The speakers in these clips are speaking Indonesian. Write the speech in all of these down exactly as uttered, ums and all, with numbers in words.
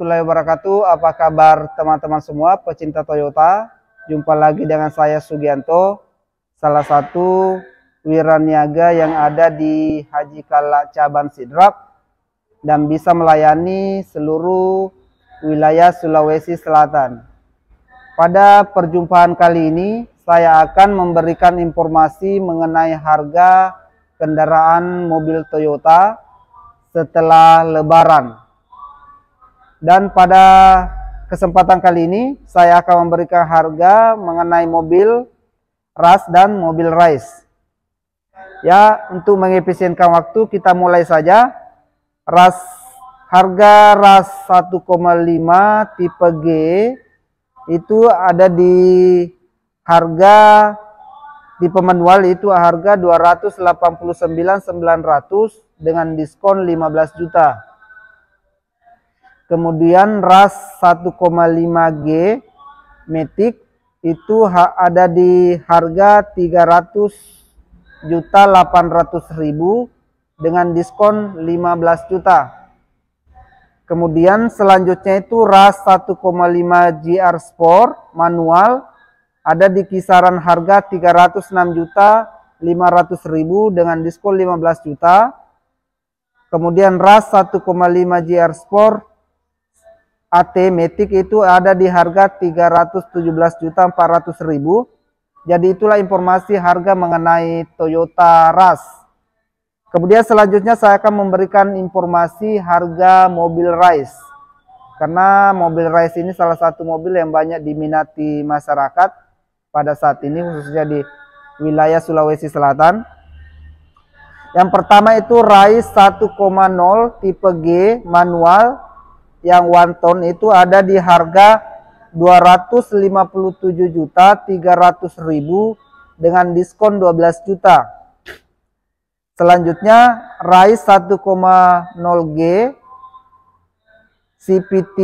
warahmatullahi wabarakatuh. Apa kabar teman-teman semua pecinta Toyota? Jumpa lagi dengan saya Sugianto, salah satu wiraniaga yang ada di Haji Kala Cabang Sidrap dan bisa melayani seluruh wilayah Sulawesi Selatan. Pada perjumpaan kali ini saya akan memberikan informasi mengenai harga kendaraan mobil Toyota setelah Lebaran. Dan pada kesempatan kali ini saya akan memberikan harga mengenai mobil Rush dan mobil Rise. Ya, untuk mengefisienkan waktu kita mulai saja. Rush, harga Rush satu koma lima tipe G itu ada di harga tipe manual itu harga dua ratus delapan puluh sembilan ribu sembilan ratus dengan diskon lima belas juta. Kemudian Rush satu koma lima G Matic itu ada di harga tiga ratus juta delapan ratus ribu dengan diskon lima belas juta. Kemudian selanjutnya itu Rush satu koma lima G R Sport manual ada di kisaran harga tiga ratus enam juta lima ratus ribu dengan diskon lima belas juta. Kemudian Rush satu koma lima G R Sport A T Matic itu ada di harga tiga ratus tujuh belas juta empat ratus ribu. Jadi itulah informasi harga mengenai Toyota Rush. Kemudian selanjutnya saya akan memberikan informasi harga mobil Rise. Karena mobil Rise ini salah satu mobil yang banyak diminati masyarakat pada saat ini, khususnya di wilayah Sulawesi Selatan. Yang pertama itu Rise satu koma nol tipe G manual yang one ton itu ada di harga dua ratus lima puluh tujuh juta tiga ratus ribu dengan diskon dua belas juta. Selanjutnya Rise satu koma nol G C V T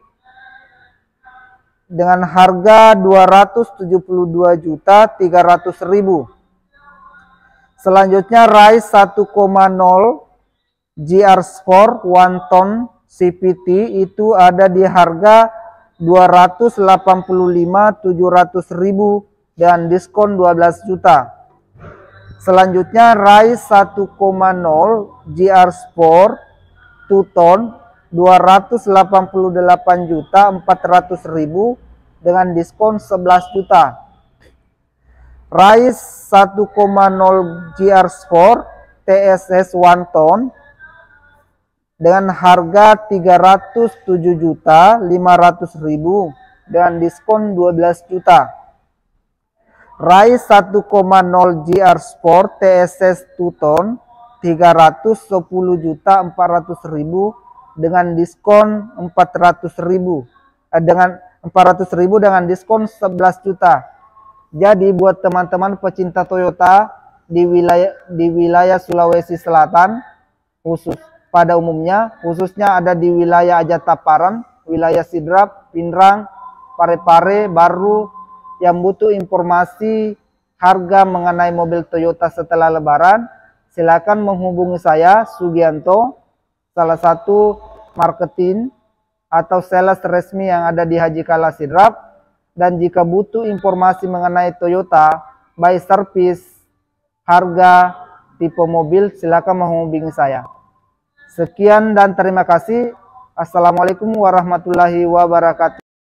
dengan harga dua ratus tujuh puluh dua juta tiga ratus ribu. Selanjutnya Rise satu koma nol G R Sport one ton C V T itu ada di harga dua ratus delapan puluh lima ribu tujuh ratus ribu dan diskon dua belas juta. Selanjutnya Rise satu koma nol G R Sport two ton dua ratus delapan puluh delapan juta empat ratus ribu dengan diskon sebelas juta. Rise satu koma nol G R Sport T S S one ton dengan harga tiga ratus tujuh juta lima ratus ribu dengan diskon dua belas juta. Rise satu koma nol G R Sport T S S two ton tiga ratus sepuluh juta empat ratus ribu dengan diskon empat ratus ribu eh, dengan empat ratus ribu dengan diskon sebelas juta. Jadi buat teman-teman pecinta Toyota di wilayah di wilayah Sulawesi Selatan khusus pada umumnya, khususnya ada di wilayah Ajataparan, wilayah Sidrap, Pindrang, Parepare, Baru, yang butuh informasi harga mengenai mobil Toyota setelah Lebaran, silakan menghubungi saya, Sugianto, salah satu marketing atau sales resmi yang ada di Haji Kala Sidrap. Dan jika butuh informasi mengenai Toyota, baik servis, harga, tipe mobil, silakan menghubungi saya. Sekian dan terima kasih. Assalamualaikum warahmatullahi wabarakatuh.